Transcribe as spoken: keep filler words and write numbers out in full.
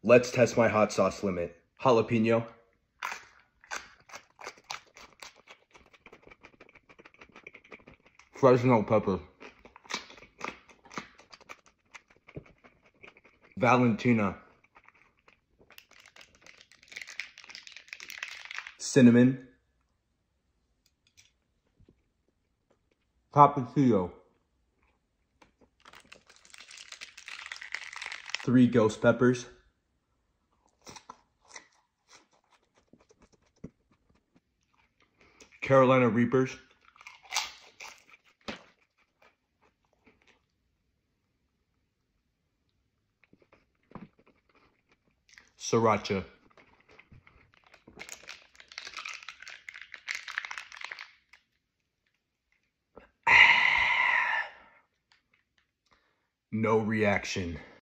Let's test my hot sauce limit. Jalapeno. Fresno pepper. Valentina. Cinnamon. Tapatio. Three ghost peppers. Carolina Reapers. Sriracha. No reaction.